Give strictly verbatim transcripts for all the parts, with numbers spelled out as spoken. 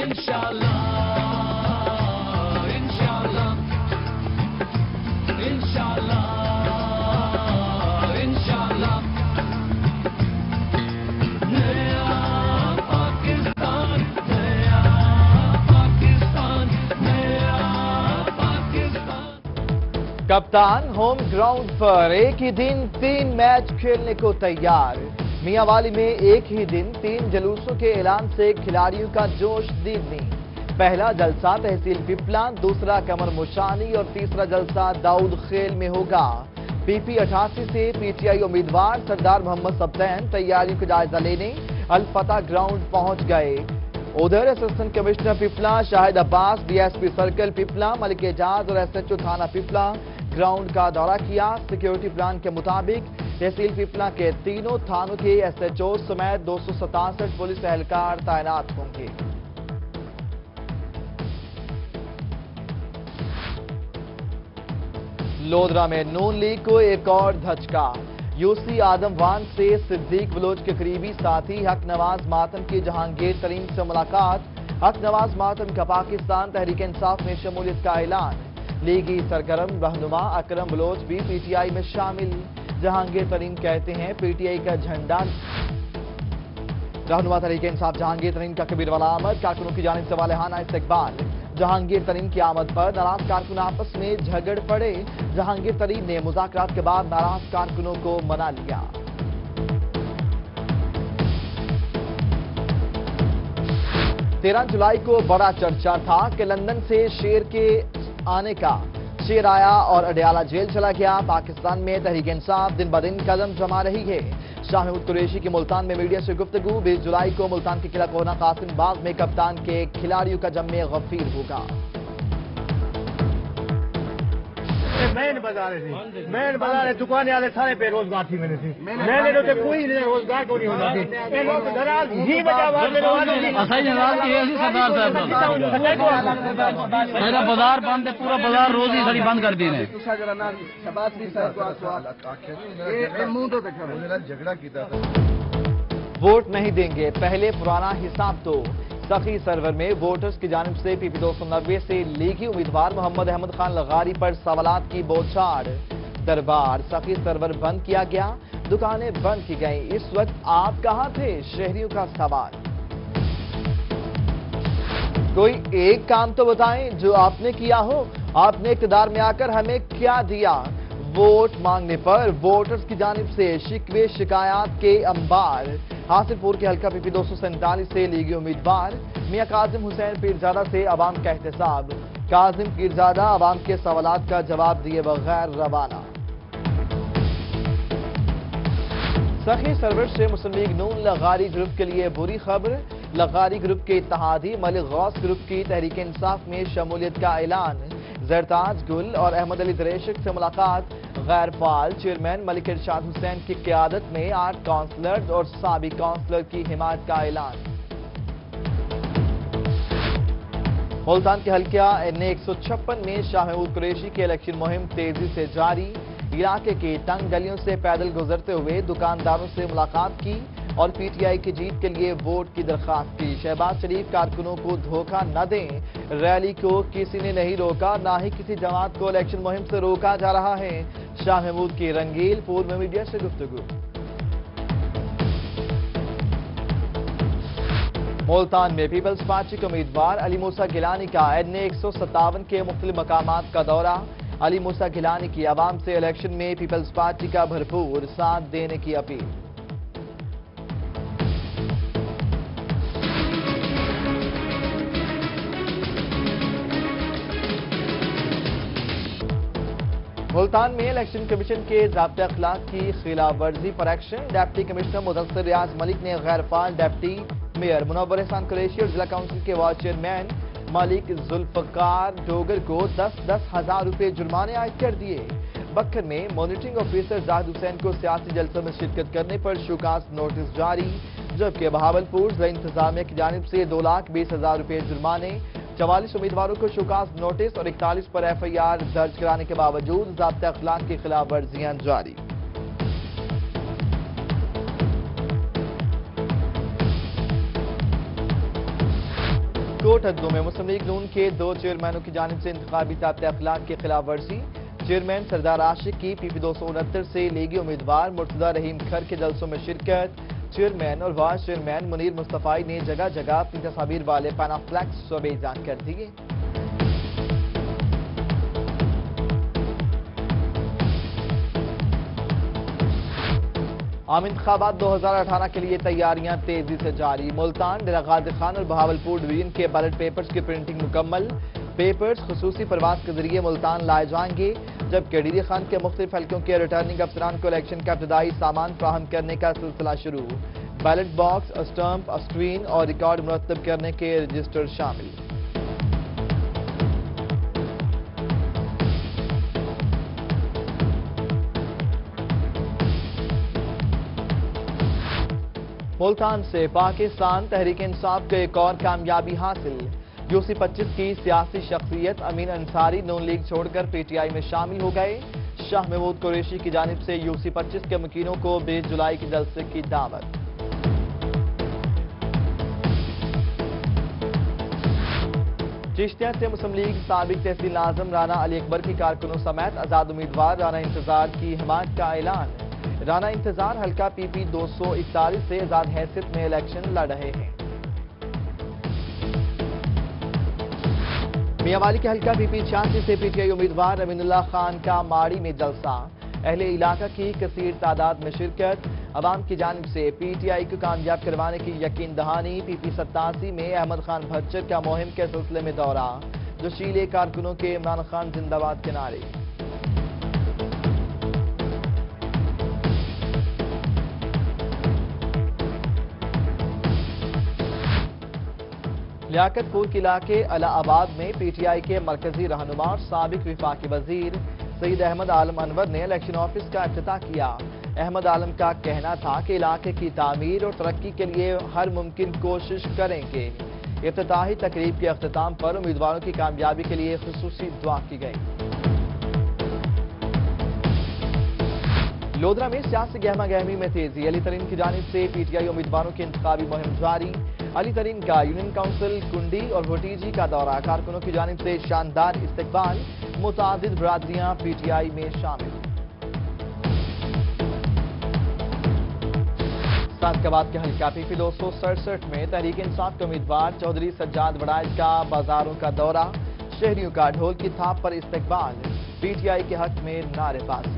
इंशाल्लाह इंशाल्लाह इंशाल्लाह इंशाल्लाह नया पाकिस्तान नया पाकिस्तान नया पाकिस्तान। कप्तान होम ग्राउंड पर एक ही दिन तीन मैच खेलने को तैयार। मियांवाली में एक ही दिन तीन जलूसों के ऐलान से खिलाड़ियों का जोश दीदनी। पहला जलसा तहसील पिपला, दूसरा कमर मुशानी और तीसरा जलसा दाऊद खेल में होगा। पीपी अठासी से पीटीआई उम्मीदवार सरदार मोहम्मद सब्तैन तैयारियों का जायजा लेने अल-फतह ग्राउंड पहुंच गए। उधर assistant commissioner Pipla Shahid Abbas, DSP circle Pipla Malik Ejaz और एसएचओ थाना पिपला ग्राउंड का दौरा किया। सिक्योरिटी प्लान के मुताबिक तहसील पिपला के तीनों थानों के एसएचओ समेत दो सौ सतासठ पुलिस एहलकार तैनात होंगे। लोधरा में नून लीग को एक और धचका। यूसी आदमवान से सिद्दीक बलोच के करीबी साथी हक नवाज मातम की जहांगीर तरीन से मुलाकात। हक नवाज मातम का पाकिस्तान तहरीक इंसाफ में शमूलियत का ऐलान। लीगी सरगर्म रहनुमा अकरम बलोच भी पीटीआई में शामिल। जहांगीर तरीन कहते हैं पीटीआई का झंडा। रहनुमा तहरीक इंसाफ जहांगीर तरीन का कबीर वाला आमद, कारकुनों की जानिब से वालेहाना इस्तकबाल। जहांगीर तरीन की आमद पर नाराज कारकुन आपस में झगड़ पड़े। जहांगीर तरीन ने मुज़ाकरात के बाद नाराज कारकुनों को मना लिया। तेरह जुलाई को बड़ा चर्चा था कि लंदन से शेर के आने का। शेर आया और अडयाला जेल चला गया। पाकिस्तान में तहरीक इंसाफ दिन ब दिन कदम जमा रही है। शाह महमूद कुरैशी की मुल्तान में मीडिया से गुफ्तगू। बीस जुलाई को मुल्तान के किला कोहना कासिम बाग में कप्तान के खिलाड़ियों का जम्मे गफीर होगा। मेन बाजार थी, मेन बाजार दुकान वाले सारे बेरोजगार थी। मैंने थी मैंने तो कोई रोजगार को नहीं होना थी। ही बचा सरदार साहब मेरा बाजार बंद है, पूरा बाजार रोज ही सारी बंद कर दी ने। वोट नहीं देंगे, पहले पुराना हिसाब तो। सखी सर्वर में वोटर्स की जानिब से पीपी दो सौ नब्बे से लीगी उम्मीदवार मोहम्मद अहमद खान लगारी पर सवालात की बौछार। दरबार सखी सर्वर बंद किया गया, दुकानें बंद की गईं। इस वक्त आप कहां थे, शहरियों का सवाल। कोई एक काम तो बताएं जो आपने किया हो। आपने इक़्तिदार में आकर हमें क्या दिया। वोट मांगने पर वोटर्स की जानिब से शिकवे शिकायत के अंबार। हासिलपुर के हल्का पीपी दो सौ सैंतालीस से लीगी उम्मीदवार मियां काजिम हुसैन पीरजादा से अवाम का एहतसाब। काजिम पीरजादा अवाम के सवालात का जवाब दिए बगैर रवाना। सखी सर्वर से मुस्लिम लीग नून लगारी ग्रुप के लिए बुरी खबर। लगारी ग्रुप के इत्तेहादी मलिक गौस ग्रुप की तहरीक इंसाफ में शमूलियत का ऐलान। जरताज गुल और अहमद अली दरेशक से मुलाकात। गैर फाल चेयरमैन मलिक इरशाद हुसैन की क़यादत में आठ काउंसलर्स और साबिक काउंसलर की हिमायत का ऐलान। मुल्तान के हल्का एन ए एक सौ छप्पन में शाह महमूद कुरैशी की इलेक्शन मुहिम तेजी से जारी। इलाके के तंग गलियों से पैदल गुजरते हुए दुकानदारों से मुलाकात की और पीटीआई की जीत के लिए वोट की दरख्वास्त की। शहबाज शरीफ कारकुनों को धोखा न दें, रैली को किसी ने नहीं रोका, ना ही किसी जमात को इलेक्शन मुहिम से रोका जा रहा है। शाह महमूद की रंगील पूर्व में मीडिया से गुफ्तगू। मुल्तान में पीपल्स पार्टी के उम्मीदवार अली मूसा गिलानी का एन ए एक सौ सत्तावन के मुख्तलिफ मकामात का दौरा। अली मूसा गिलानी की आवाम से इलेक्शन में पीपल्स पार्टी का भरपूर साथ देने की अपील। मुल्तान में इलेक्शन कमीशन के ज़ाब्ते अखलाक की खिलाफ वर्जी पर action. Deputy commissioner Mudassir Riaz Malik ने गैर फाल डिप्टी मेयर मुनव्वर एहसान कुरैशी और जिला काउंसिल के वार्ड चेयरमैन मालिक जुल्फकार डोगर को दस दस हजार रुपए जुर्माने आयद कर दिए। बक्खर में मॉनिटरिंग ऑफिसर जाहिद हुसैन को सियासी जलसों में शिरकत करने पर शोकास नोटिस जारी। जबकि बहावलपुर जिला इंतजामिया की जानिब से दो लाख बीस हजार रुपए जुर्माने। चवालीस उम्मीदवारों को शोकास नोटिस और इकतालीस पर एफ आई आर दर्ज कराने के बावजूद ज़ाब्ते अखलाक की खिलाफ वर्जियां जारी। کوٹ حدوں میں مسلم لیگ نون کے دو چیئرمینوں کی جانب سے انتخابی ضابطۂ اخلاق کی خلاف ورزی. چیئرمین سردار عاشق کی پی پی دو سو انہتر سے لیگی امیدوار مرتضی رحیم کھر کے جلسوں میں شرکت. چیئرمین اور وائس چیئرمین منیر مصطفی نے جگہ جگہ اپنی تصاویر والے پینا فلیکس شعبیزان کر دیے. عام انتخابات دو ہزار اٹھارہ کے لیے تیاریاں تیزی سے جاری. ملتان، ڈیرہ غازی خان اور بہاولپور ڈویژن کے بیلٹ پیپرز کی پرنٹنگ مکمل. پیپرز خصوصی پرواز کے ذریعے ملتان لائے جائیں گے، جبکہ ڈیری خان کے مختلف حلقوں کے ریٹرننگ افسران کو الیکشن کا ابتدائی سامان فراہم کرنے کا سلسلہ شروع. بیلٹ باکس، اسٹمپ، اسکرین اور ریکارڈ مرتب کرنے کے رجسٹر شامل. ملتان سے پاکستان تحریک انصاف کو ایک اور کامیابی حاصل. یو سی پچیس کی سیاسی شخصیت امین انصاری نون لیگ چھوڑ کر پی ٹی آئی میں شامل ہو گئے. شاہ محمود قریشی کی جانب سے یو سی پچیس کے مکینوں کو بیس جولائی کے جلسے کی دعوت. چشتیہ سے مسلم لیگ سابق تحصیل ناظم رانا علی اکبر کی کارکنوں سمیت آزاد امیدوار رانا انتظار کی حمایت کا اعلان. رانا انتظار حلقہ پی پی دو سو اکتالیس سے آزاد حیثیت میں الیکشن لڑ رہے ہیں. میاں والی کے حلقہ پی پی چھیاسی سے پی ٹی آئی امیدوار امین اللہ خان کا ماڑی میں جلسہ. اہل علاقہ کی کثیر تعداد میں شرکت. عوام کی جانب سے پی ٹی آئی کو کامیاب کروانے کی یقین دہانی. پی پی ستاسی میں احمد خان بھچر کا مہم کے سلسلے میں دورہ. جوشیلے کارکنوں کے عمران خان زندہ باد کے نعرے. لیاقت پور کے علاقے الہ آباد میں پی ٹی آئی کے مرکزی رہنما اور سابق وفاقی وزیر سید احمد عالم انور نے الیکشن آفس کا افتتاح کیا. احمد عالم کا کہنا تھا کہ علاقے کی تعمیر اور ترقی کے لیے ہر ممکن کوشش کریں گے. افتتاحی تقریب کے اختتام پر امیدواروں کی کامیابی کے لیے خصوصی دعا کی گئی. لودھرا میں سیاسی گہما گہمی میں تیزی. علی ترین کی جانب سے پی ٹی آئی امیدواروں کی انتخابی مہم جاری. علی ترین کا یونین کونسل کنڈی اور بھٹیجی کا دورہ. کارکنوں کی جانب سے شاندار استقبال. متعدد برادریاں پی ٹی آئی میں شامل. سعدکباد کے حلقہ پی پی دو سو سڑسٹھ میں تحریک انصاف کے امیدوار چودھری سجاد وڑائج کا بازاروں کا دورہ. شہریوں کا ڈھول کی تھاپ پر استقبال. پی ٹی آئی کے حق میں نعرے بازی.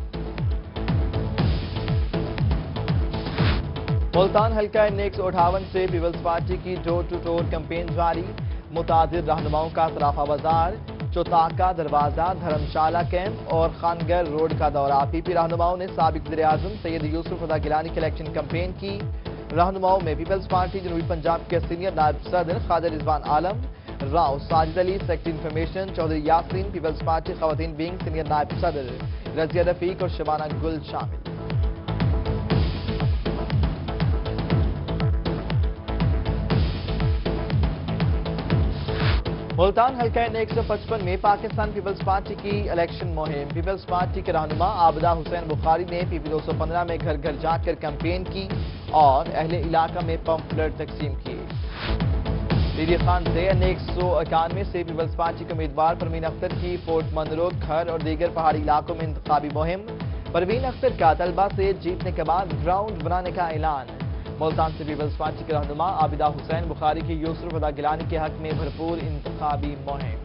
ملتان حلقہ این ایک سو اٹھاون سے پیپلز پارٹی کی ڈور ٹو ڈور کیمپین جاری. متعدد رہنماؤں کا سرافہ بازار، چوتاکا دروازہ، دھرمشالہ کیمپ اور خانگر روڈ کا دورہ. پی پی رہنماؤں نے سابق وزیر اعظم سید یوسف رضا گیلانی کی الیکشن کیمپین کی. رہنماؤں میں پیپلز پارٹی جنوبی پنجاب کے سینئر نائب صدر خواجہ رضوان عالم راؤ، ساجد علی سیکٹری انفارمیشن، چودھری یاسین پیپلز پارٹی خواتین ونگ سینئر نائب صدر رضیہ رفیق اور شبانہ گل شامل. ملتان حلقہ ایک سو پچپن میں پاکستان پیپلز پارٹی کی الیکشن مہم. پیپلز پارٹی کے رہنما عابدہ حسین بخاری نے پی پی دو سو پندرہ میں گھر گھر جا کر کیمپین کی اور اہل علاقہ میں پمفلٹ تقسیم کیے. ڈیری خان سے این ایک سو اکانوے سے پیپلز پارٹی کے امیدوار پروین اختر کی فورٹ منرو، کھر اور دیگر پہاڑی علاقوں میں انتخابی مہم. پروین اختر کا طلبہ سے جیتنے کے بعد گراؤنڈ بنانے کا اعلان. ملتان سے پیپلز پارٹی کے رہنما عابدہ حسین بخاری کی یوسف رضا گیلانی کے حق میں بھرپور انتخابی مہم.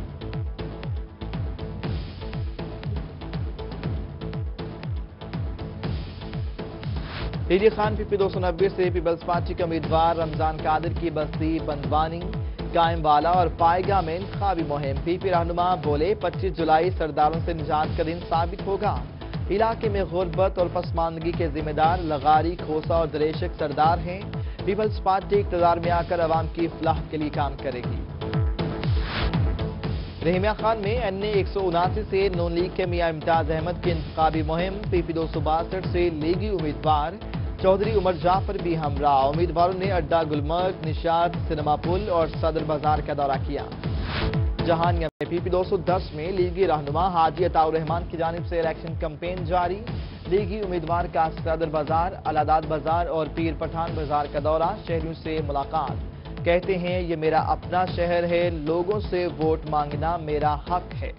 ڈیری خان پی پی دو سو نبے سے پیپلز پارٹی کے امیدوار رمضان قادر کی بستی بندوانی، قائم والا اور پائیگا میں انتخابی مہم. پی پی رہنما بولے پچیس جولائی سرداروں سے نجات کا دن ثابت ہوگا. علاقے میں غربت اور پسماندگی کے ذمہ دار لغاری، کھوسا اور دریشک سردار ہیں. پیپلز پارٹی اقتدار میں آ کر عوام کی فلاح کے لیے کام کرے گی. رحیمیہ خان میں این اے ایک سو اناسی سے نون لیگ کے میاں امتیاز احمد کی انتخابی مہم. پی پی دو سو باسٹھ سے لیگی امیدوار چودھری عمر جعفر بھی ہمراہ. امیدواروں نے اڈا گلمرگ، نشاط، سنیما پل اور صدر بازار کا دورہ کیا. جہانیہ میں پی پی دو سو دس میں لیگی رہنما حاجی عطاء الرحمان کی جانب سے الیکشن کیمپین جاری. لیگی امیدوار کا صدر بازار، الاداد بازار اور پیر پٹھان بازار کا دورہ. شہریوں سے ملاقات. कहते हैं ये मेरा अपना शहर है, लोगों से वोट मांगना मेरा हक है।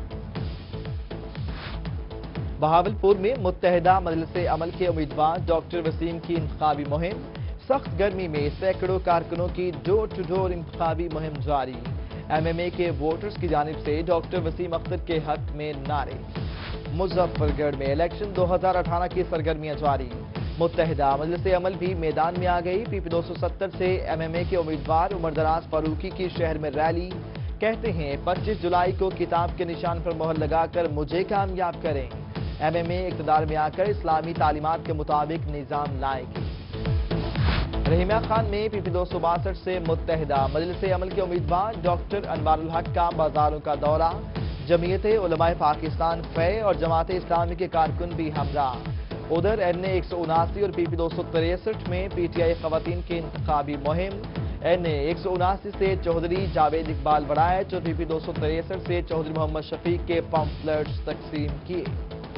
बहावलपुर में मुत्तहिदा मजलिस अमल के उम्मीदवार डॉक्टर वसीम की इंतखाबी मुहिम। सख्त गर्मी में सैकड़ों कारकुनों की डोर टू डोर इंतखाबी मुहिम जारी। एमएमए के वोटर्स की जानिब से डॉक्टर वसीम अख्तर के हक में नारे। मुजफ्फरगढ़ में इलेक्शन दो हजार अठारह की सरगर्मियां जारी। मुत्तहिदा मजलिस अमल भी मैदान में आ गई। पीपी दो सौ सत्तर से एमएमए के उम्मीदवार उमरदराज फारूकी की शहर में रैली। कहते हैं पच्चीस जुलाई को किताब के निशान पर मोहर लगाकर मुझे कामयाब करें। एमएमए इक़्तिदार में आकर इस्लामी तालीमात के मुताबिक निज़ाम लाएगी। रहीमा खान में पीपी दो सौ बासठ से मुत्तहिदा मजलिस अमल के उम्मीदवार डॉक्टर अनवारुल हक का बाजारों का दौरा। जमीयत उलमाए पाकिस्तान फे और जमात इस्लामी के कारकुन भी हमरा। उधर एन ए एक सौ उनासी और पीपी दो सौ तिरसठ में पीटीआई खवातीन की इंतखाबी मुहिम। एन ए एक सौ उनासी से चौधरी जावेद इकबाल बड़ाइच और पीपी दो सौ तिरसठ से चौधरी मोहम्मद शफीक के पम्फलेट्स तकसीम किए।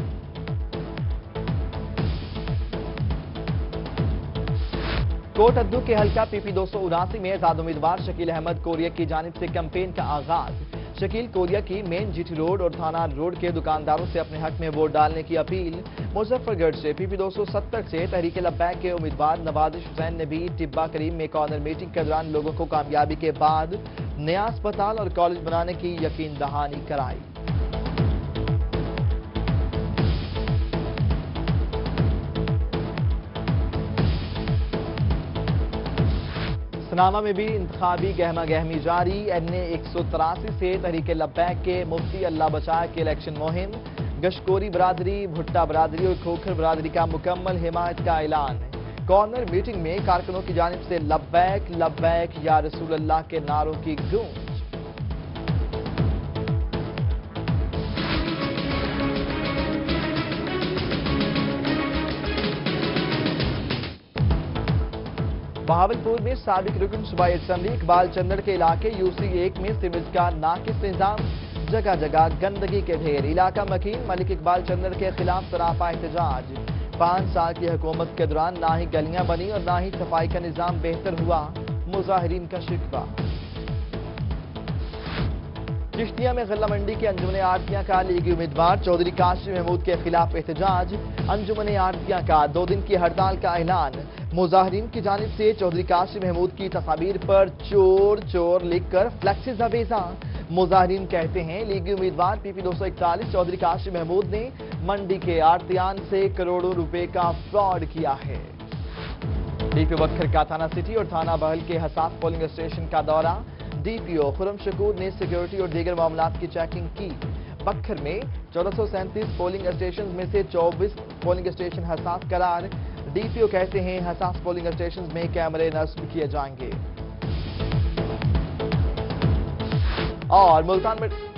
कोट अद्दू के हल्का पीपी दो सौ उनासी में आजाद उम्मीदवार शकील अहमद कोरिया की जानिब से कैंपेन का आगाज। शकील कोरिया की मेन जीटी रोड और थाना रोड के दुकानदारों से अपने हक में वोट डालने की अपील। मुजफ्फरगढ़ से पीपी दो सौ सत्तर से तहरीक लब्बैक के उम्मीदवार नवाजिश हुसैन ने भी टिब्बा करीम में कॉर्नर मीटिंग के दौरान लोगों को कामयाबी के बाद नया अस्पताल और कॉलेज बनाने की यकीन दहानी कराई। सनामा में भी इंतखाबी गहमा गहमी जारी। एन ए एक सौ तिरासी से तहरीक लब्बैक के मुफ्ती अल्लाह बचाए के इलेक्शन मुहिम। गशकोरी बरादरी, भुट्टा बरादरी और खोखर बरादरी का मुकम्मल हिमायत का ऐलान। कॉर्नर मीटिंग में कारकुनों की जानिब से लब्बैक लब्बैक या रसूल अल्लाह के नारों की गूंज। बहावलपुर में साबिक रुकन सूबाई असम्बली इकबाल चंदड़ के इलाके यूसी एक में सीमेज का नाकिस निजाम। जगह जगह गंदगी के ढेर। इलाका मकीन मलिक इकबाल चंदड़ के खिलाफ सरापा एहतजाज। पांच साल की हुकूमत के दौरान ना ही गलियां बनी और ना ही सफाई का निजाम बेहतर हुआ। मुजाहिरीन का शिकवा। चिश्तिया में गल्ला मंडी के अंजुमन आरतियां का लीगी उम्मीदवार चौधरी काशिम महमूद के खिलाफ एहतजाज। अंजुमन आरतियां का दो दिन की हड़ताल का ऐलान। मुजाहिरीन की जानिब से चौधरी काशिम महमूद की तस्वीर पर चोर चोर लिखकर फ्लैक्सेस अवेजा। मुजाहिरीन कहते हैं लीगी उम्मीदवार पीपी दो सौ इकतालीस चौधरी काशिम महमूद ने मंडी के आरतियान से करोड़ों रुपए का फ्रॉड किया है। डीपी बखर का थाना सिटी और थाना बहल के हसास पोलिंग स्टेशन का दौरा। डीपीओ खुरम शकूर ने सिक्योरिटी और दीगर मामलात की चेकिंग की। बखर में चौदह सौ सैंतीस पोलिंग स्टेशन में से चौबीस पोलिंग स्टेशन हसास करार। डीपीओ कहते हैं हसास पोलिंग स्टेशन में कैमरे नस्ब किए जाएंगे। और मुल्तान में